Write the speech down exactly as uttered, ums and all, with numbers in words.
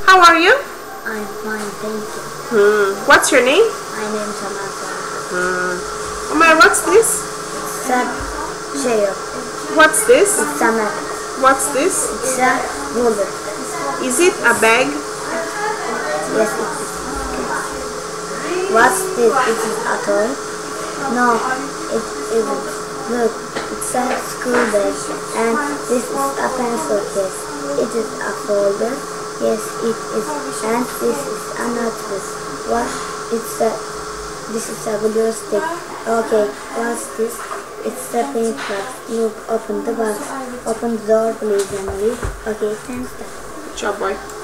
How are you? I'm fine, thank you. Hmm. What's your name? My name is Omer. Hmm. Omer, what's this? It's a chair. What's this? It's a map. What's this? It's a ruler. Is it a bag? Yes, it is. What's this? It is a toy? No, it isn't. Look, it's a school bag, and this is a pencil case. It is a folder. Yes, it is. And this is a notebook. What? It's a. This is a glue stick. Okay, what's this? It's a paint box. Look, open the box. Open the door, please, Emily. Okay, thanks. Good job, boy.